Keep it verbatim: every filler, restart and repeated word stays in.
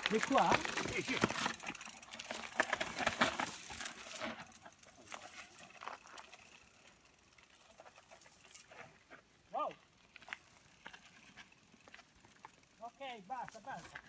Di qua? Sì, sì. Wow. Ok, basta, basta.